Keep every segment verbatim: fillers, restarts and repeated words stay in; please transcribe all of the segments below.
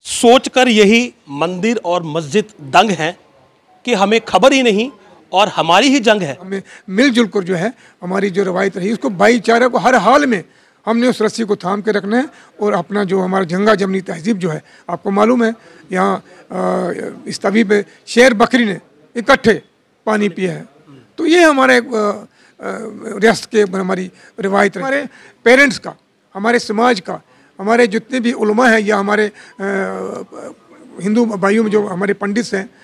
सोचकर यही मंदिर और मस्जिद दंग हैं कि हमें खबर ही नहीं और हमारी ही जंग है। हमें मिलजुल कर जो है हमारी जो रवायत रही उसको भाईचारे को हर हाल में हमने उस रस्सी को थाम के रखना है और अपना जो हमारा जंगा जमनी तहजीब जो है, आपको मालूम है यहाँ इस तवी पे शेर बकरी ने इकट्ठे पानी पिया है। तो ये हमारे रियासत के हमारी रिवायत है, हमारे पेरेंट्स का, हमारे समाज का, हमारे जितने भी उलमा हैं या हमारे हिंदू भाइयों में जो हमारे पंडित हैं,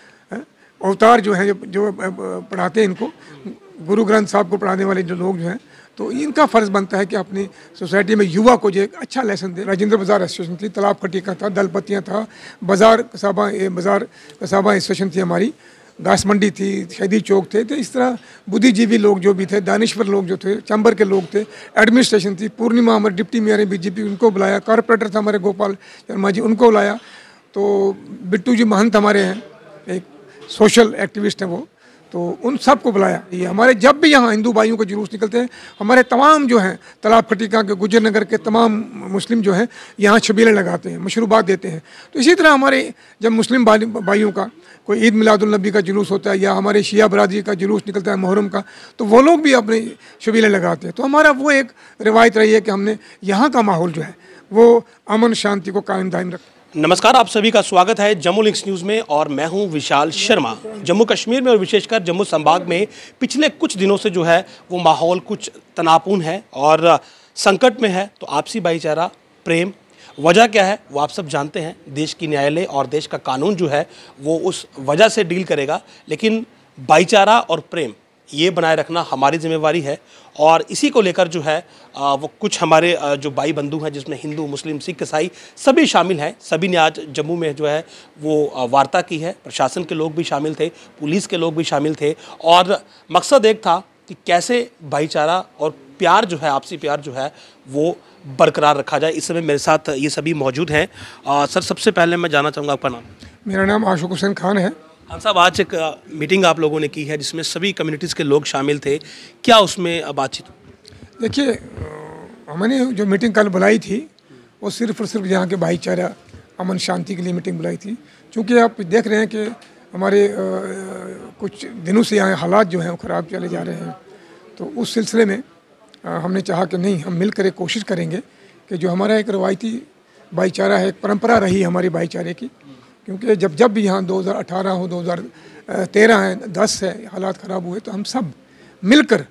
अवतार जो हैं जो, जो पढ़ाते हैं, इनको गुरु ग्रंथ साहब को पढ़ाने वाले जो लोग जो हैं, तो इनका फ़र्ज़ बनता है कि अपनी सोसाइटी में युवा को जो एक अच्छा लेसन दे। राजेंद्र बाज़ार एसोसिएशन थी, तालाब खटी का था, दलपतियाँ था, बाज़ार कसाबा बाज़ार कसाबा एसोसिएशन थी हमारी, घास मंडी थी, शहीदी चौक थे। तो इस तरह बुद्धिजीवी लोग जो भी थे, दानिश्वर लोग जो थे, चैम्बर के लोग थे, एडमिनिस्ट्रेशन थी, पूर्णिमा हमारे डिप्टी मेयर हैं बीजेपी, उनको बुलाया, कॉरपोरेटर था हमारे गोपाल शर्मा जी, उनको बुलाया। तो बिट्टू जी महंत हमारे हैं, एक सोशल एक्टिविस्ट हैं वो, तो उन सब को बुलाया। ये हमारे जब भी यहाँ हिंदू भाइयों के जुलूस निकलते हैं, हमारे तमाम जो हैं तालाब खटीका के, गुजर नगर के तमाम मुस्लिम जो हैं यहाँ छबीलें लगाते हैं, मशरूबात देते हैं। तो इसी तरह हमारे जब मुस्लिम भाइयों का कोई ईद मिलादुल नबी का जुलूस होता है या हमारे शिया बरादरी का जुलूस निकलता है मुहर्रम का, तो वो लोग भी अपने छबीलें लगाते हैं। तो हमारा वो एक रिवायत रही है कि हमने यहाँ का माहौल जो है वो अमन शांति को कायम दायम रख। नमस्कार, आप सभी का स्वागत है जम्मू लिंक्स न्यूज़ में और मैं हूं विशाल शर्मा। जम्मू कश्मीर में और विशेषकर जम्मू संभाग में पिछले कुछ दिनों से जो है वो माहौल कुछ तनावपूर्ण है और संकट में है। तो आपसी भाईचारा, प्रेम, वजह क्या है वो आप सब जानते हैं। देश की न्यायालय और देश का कानून जो है वो उस वजह से डील करेगा, लेकिन भाईचारा और प्रेम ये बनाए रखना हमारी जिम्मेवारी है। और इसी को लेकर जो है आ, वो कुछ हमारे आ, जो भाई बंधु हैं, जिसमें हिंदू, मुस्लिम, सिख, ईसाई सभी शामिल हैं। सभी ने आज जम्मू में जो है वो आ, वार्ता की है। प्रशासन के लोग भी शामिल थे, पुलिस के लोग भी शामिल थे और मकसद एक था कि कैसे भाईचारा और प्यार जो है, आपसी प्यार जो है वो बरकरार रखा जाए। इस समय मेरे साथ ये सभी मौजूद हैं। आ, सर, सबसे पहले मैं जानना चाहूँगा आपका नाम। मेरा नाम आशुक हुसैन खान है। खान साहब, आज एक मीटिंग आप लोगों ने की है जिसमें सभी कम्युनिटीज़ के लोग शामिल थे, क्या उसमें बातचीत? देखिए, हमने जो मीटिंग कल बुलाई थी वो सिर्फ और सिर्फ यहाँ के भाईचारा, अमन शांति के लिए मीटिंग बुलाई थी। क्योंकि आप देख रहे हैं कि हमारे आ, कुछ दिनों से यहाँ हालात जो हैं वो ख़राब चले जा रहे हैं। तो उस सिलसिले में आ, हमने चाहा कि नहीं, हम मिलकर एक कोशिश करेंगे कि जो हमारा एक रवायती भाईचारा है, एक परंपरा रही हमारी भाईचारे की, क्योंकि जब जब भी यहाँ दो हज़ार अठारह हो, दो हज़ार तेरह है, दस है, हालात ख़राब हुए, तो हम सब मिलकर,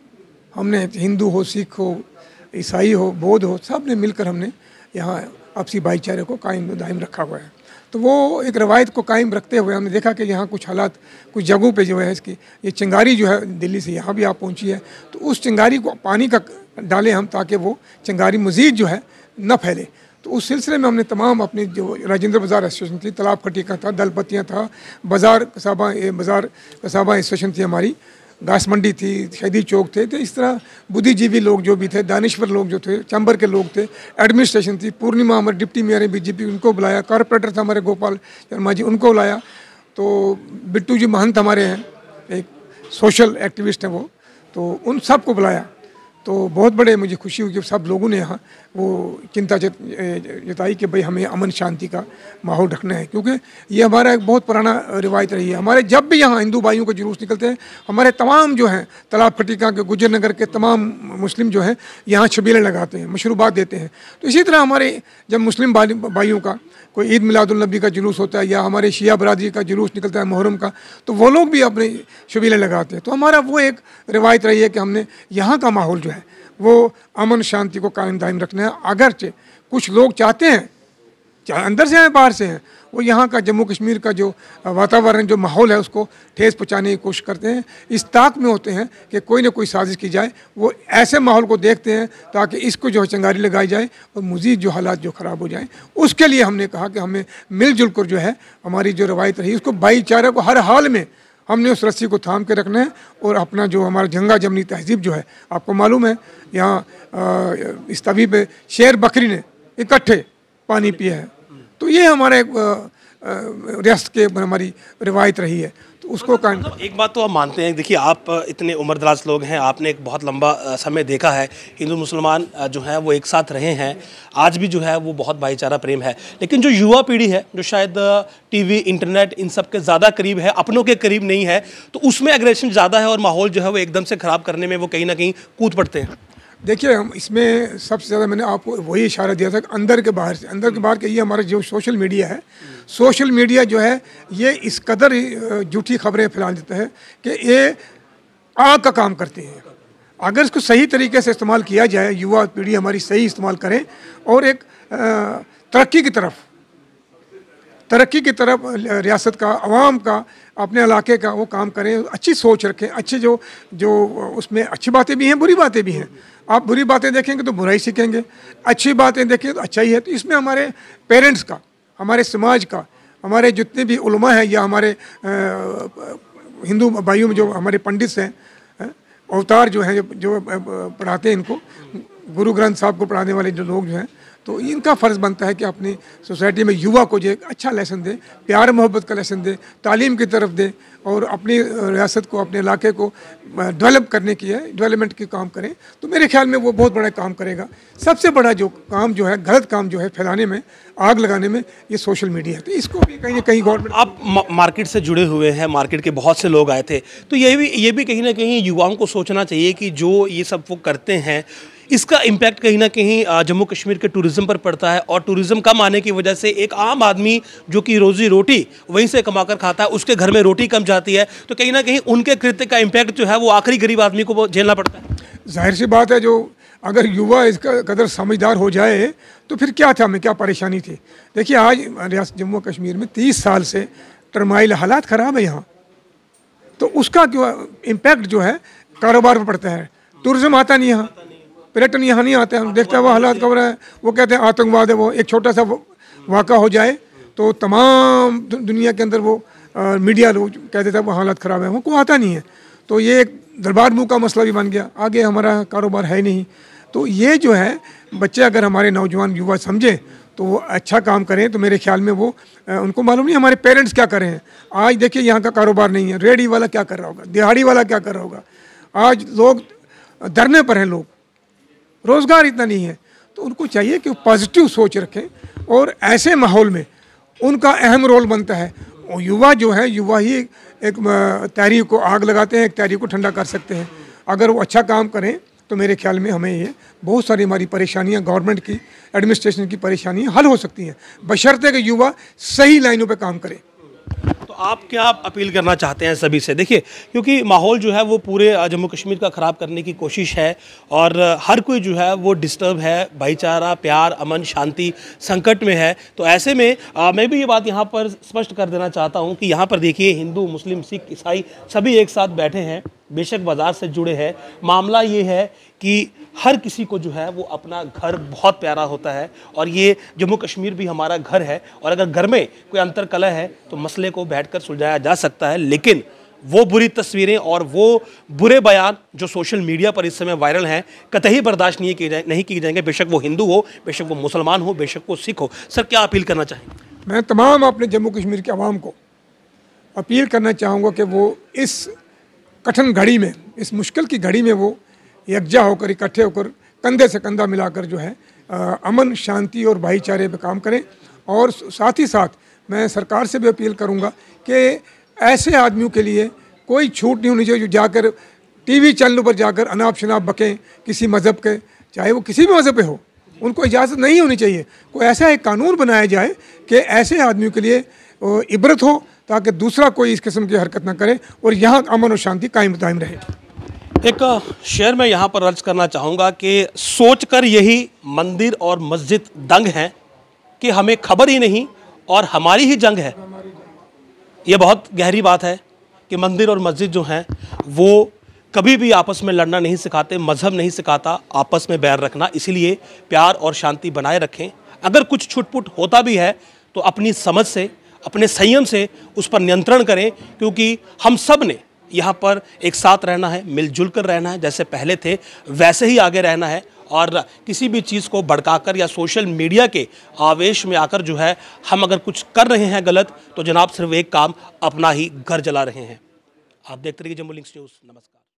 हमने हिंदू हो, सिख हो, ईसाई हो, बौद्ध हो, सब ने मिलकर हमने यहाँ आपसी भाईचारे को कायम दायम रखा हुआ है। तो वो एक रवायत को कायम रखते हुए हमने देखा कि यहाँ कुछ हालात, कुछ जगहों पे जो है इसकी ये चिंगारी जो है दिल्ली से यहाँ भी आप पहुँची है, तो उस चिंगारी को पानी का डालें हम, ताकि वो चिंगारी मज़ीद जो है न फैले। तो उस सिलसिले में हमने तमाम अपनी जो राजेंद्र बाज़ार एसोसिएशन थी, तालाब खटी का था, दलपतियाँ था, बाज़ार कसाबा बाज़ार कसाबा एसोसिएशन थी हमारी, घास मंडी थी, शहीदी चौक थे। तो इस तरह बुद्धिजीवी लोग जो भी थे, दानिश्वर लोग जो थे, चैम्बर के लोग थे, एडमिनिस्ट्रेशन थी, पूर्णिमा हमारे डिप्टी मेयर हैं बीजेपी, उनको बुलाया, कॉरपोरेटर था हमारे गोपाल शर्मा जी, उनको बुलाया। तो बिट्टू जी महंत हमारे हैं, एक सोशल एक्टिविस्ट हैं वो, तो उन सब को बुलाया। तो बहुत बड़े मुझे खुशी हुई कि सब लोगों ने यहाँ वो चिंता जताई कि भाई हमें अमन शांति का माहौल रखना है, क्योंकि ये हमारा एक बहुत पुराना रिवायत रही है। हमारे जब भी यहाँ हिंदू भाइयों के जुलूस निकलते हैं, हमारे तमाम जो हैं तालाब खटीका के, गुजर नगर के तमाम मुस्लिम जो हैं यहाँ छबीलें लगाते हैं, मशरूबात देते हैं। तो इसी तरह हमारे जब मुस्लिम भाइयों का कोई ईद मिलादुल नबी का जुलूस होता है या हमारे शिया बरादरी का जुलूस निकलता है मुहर्रम का, तो वो लोग भी अपने छबीलें लगाते हैं। तो हमारा वो एक रिवायत रही है कि हमने यहाँ का माहौल जो है वो अमन शांति को कायम दायम रखना है। अगरचे कुछ लोग चाहते हैं, चाहे अंदर से हैं बाहर से हैं, वो यहाँ का जम्मू कश्मीर का जो वातावरण, जो माहौल है, उसको ठेस पहुँचाने की कोशिश करते हैं। इस ताक में होते हैं कि कोई ना कोई साजिश की जाए। वो ऐसे माहौल को देखते हैं ताकि इसको जो है चिंगारी लगाई जाए और मज़ीद जो हालात जो ख़राब हो जाएं। उसके लिए हमने कहा कि हमें मिलजुल कर जो है हमारी जो रवायत रही उसको भाईचारे को हर हाल में हमने उस रस्सी को थाम के रखना है और अपना जो हमारा जंगा जमनी तहजीब जो है, आपको मालूम है यहाँ इस तवी पे शेर बकरी ने इकट्ठे पानी पिया है। तो ये हमारे रियासत के हमारी रिवायत रही है। तो उसको कायम। मतलब एक बात तो आप मानते हैं, देखिए आप इतने उम्रदराज लोग हैं, आपने एक बहुत लंबा समय देखा है, हिंदू मुसलमान जो है वो एक साथ रहे हैं, आज भी जो है वो बहुत भाईचारा प्रेम है। लेकिन जो युवा पीढ़ी है जो शायद टीवी इंटरनेट इन सब के ज़्यादा करीब है, अपनों के करीब नहीं है, तो उसमें एग्रेशन ज़्यादा है और माहौल जो है वो एकदम से ख़राब करने में वो कहीं ना कहीं कूद पड़ते हैं। देखिए, हम इसमें सबसे ज़्यादा मैंने आपको वही इशारा दिया था कि अंदर के बाहर से, अंदर के बाहर के ये हमारा जो सोशल मीडिया है, सोशल मीडिया जो है ये इस कदर झूठी खबरें फैला देता है कि ये आग का काम करते हैं। अगर इसको सही तरीके से इस्तेमाल किया जाए, युवा पीढ़ी हमारी सही इस्तेमाल करें और एक तरक्की की तरफ तरक्की की तरफ रियासत का, अवाम का, अपने इलाके का वो काम करें, अच्छी सोच रखें, अच्छे जो जो उसमें अच्छी बातें भी हैं, बुरी बातें भी हैं। आप बुरी बातें देखेंगे तो बुराई सीखेंगे, अच्छी बातें देखेंगे तो अच्छा ही है। तो इसमें हमारे पेरेंट्स का, हमारे समाज का, हमारे जितने भी उलमा हैं या हमारे हिंदू भाइयों में जो हमारे पंडित हैं, अवतार जो हैं, जो, जो पढ़ाते हैं, इनको गुरु ग्रंथ साहब को पढ़ाने वाले जो लोग जो हैं, तो इनका फ़र्ज़ बनता है कि अपनी सोसाइटी में युवा को जो एक अच्छा लेसन दे, प्यार मोहब्बत का लेसन दे, तालीम की तरफ दे और अपनी रियासत को, अपने इलाके को डेवलप करने की है, डेवलपमेंट की काम करें। तो मेरे ख्याल में वो बहुत बड़ा काम करेगा। सबसे बड़ा जो काम जो है, गलत काम जो है फैलाने में, आग लगाने में, ये सोशल मीडिया है। तो इसको भी कहीं ना कहीं गवर्नमेंट। आप मार्केट से जुड़े हुए हैं, मार्केट के बहुत से लोग आए थे, तो ये भी ये भी कहीं ना कहीं युवाओं को सोचना चाहिए कि जो ये सब वो करते हैं, इसका इम्पैक्ट कहीं ना कहीं जम्मू कश्मीर के टूरिज़्म पर पड़ता है और टूरिज़्म कम आने की वजह से एक आम आदमी जो कि रोज़ी रोटी वहीं से कमाकर खाता है, उसके घर में रोटी कम जाती है, तो कहीं ना कहीं उनके कृत्य का इम्पैक्ट जो है वो आखिरी गरीब आदमी को झेलना पड़ता है। जाहिर सी बात है, जो अगर युवा इसका कदर समझदार हो जाए तो फिर क्या था, हमें क्या परेशानी थी। देखिए, आज रियासत जम्मू कश्मीर में तीस साल से टर्माइल हालात ख़राब है यहाँ, तो उसका जो इम्पैक्ट जो है कारोबार पर पड़ता है। टूरिज़्म आता नहीं यहाँ, पर्यटन यहाँ नहीं आते हैं। हम देखते हैं वो हालात खबर है, वो कहते हैं आतंकवाद है। वो एक छोटा सा वाक़ा हो जाए तो तमाम दुनिया के अंदर वो आ, मीडिया लोग कह देते हैं वो हालात ख़राब है, वो को आता नहीं है। तो ये एक दरबार मुँह का मसला भी बन गया, आगे हमारा कारोबार है नहीं। तो ये जो है बच्चे अगर हमारे नौजवान युवा समझें तो वो अच्छा काम करें, तो मेरे ख्याल में वो आ, उनको मालूम नहीं हमारे पेरेंट्स क्या कर रहे हैं। आज देखिए यहाँ का कारोबार नहीं है, रेडी वाला क्या कर रहा होगा, दिहाड़ी वाला क्या कर रहा होगा। आज लोग धरने पर हैं, लोग रोज़गार इतना नहीं है। तो उनको चाहिए कि पॉजिटिव सोच रखें और ऐसे माहौल में उनका अहम रोल बनता है। और युवा जो है, युवा ही एक तहरीक को आग लगाते हैं, एक तहरीक को ठंडा कर सकते हैं। अगर वो अच्छा काम करें तो मेरे ख्याल में हमें ये बहुत सारी हमारी परेशानियां, गवर्नमेंट की, एडमिनिस्ट्रेशन की परेशानियां हल हो सकती हैं, बशर्ते कि युवा सही लाइनों पे काम करे। तो आप क्या आप अपील करना चाहते हैं सभी से? देखिए, क्योंकि माहौल जो है वो पूरे जम्मू कश्मीर का ख़राब करने की कोशिश है और हर कोई जो है वो डिस्टर्ब है, भाईचारा, प्यार, अमन, शांति संकट में है। तो ऐसे में आ, मैं भी ये बात यहाँ पर स्पष्ट कर देना चाहता हूँ कि यहाँ पर देखिए, हिंदू, मुस्लिम, सिख, ईसाई सभी एक साथ बैठे हैं, बेशक बाज़ार से जुड़े हैं। मामला ये है कि हर किसी को जो है वो अपना घर बहुत प्यारा होता है और ये जम्मू कश्मीर भी हमारा घर है। और अगर घर में कोई अंतर कलह है तो मसले को बैठकर सुलझाया जा सकता है, लेकिन वो बुरी तस्वीरें और वो बुरे बयान जो सोशल मीडिया पर इस समय वायरल हैं, कतई बर्दाश्त नहीं किए जाए नहीं किए जाएंगे, बेशक वो हिंदू हो, बेशक वो मुसलमान हो, बेशक वो सिख हो। सर, क्या अपील करना चाहेंगे? मैं तमाम अपने जम्मू कश्मीर के आवाम को अपील करना चाहूँगा कि वो इस कठिन घड़ी में, इस मुश्किल की घड़ी में वो यकजा होकर, इकट्ठे होकर, कंधे से कंधा मिलाकर जो है आ, अमन, शांति और भाईचारे पे काम करें। और साथ ही साथ मैं सरकार से भी अपील करूंगा कि ऐसे आदमियों के लिए कोई छूट नहीं होनी चाहिए जो जाकर टीवी चैनलों पर जाकर अनाप शनाप बकें किसी मज़हब के, चाहे वो किसी भी मज़हब पे हो, उनको इजाज़त नहीं होनी चाहिए। कोई ऐसा एक कानून बनाया जाए कि ऐसे आदमियों के लिए इबरत हो, ताकि दूसरा कोई इस किस्म की हरकत ना करे और यहाँ अमन और शांति कायम दायम रहे। एक शेर मैं यहाँ पर अर्ज करना चाहूँगा कि सोचकर यही मंदिर और मस्जिद दंग हैं कि हमें खबर ही नहीं और हमारी ही जंग है। ये बहुत गहरी बात है कि मंदिर और मस्जिद जो हैं वो कभी भी आपस में लड़ना नहीं सिखाते, मज़हब नहीं सिखाता आपस में बैर रखना। इसीलिए प्यार और शांति बनाए रखें। अगर कुछ छुटपुट होता भी है तो अपनी समझ से, अपने संयम से उस पर नियंत्रण करें, क्योंकि हम सब ने यहाँ पर एक साथ रहना है, मिलजुल कर रहना है, जैसे पहले थे वैसे ही आगे रहना है। और किसी भी चीज़ को भड़काकर या सोशल मीडिया के आवेश में आकर जो है हम अगर कुछ कर रहे हैं गलत, तो जनाब सिर्फ एक काम, अपना ही घर जला रहे हैं। आप देखते रहिए जम्मू लिंक्स न्यूज़। नमस्कार।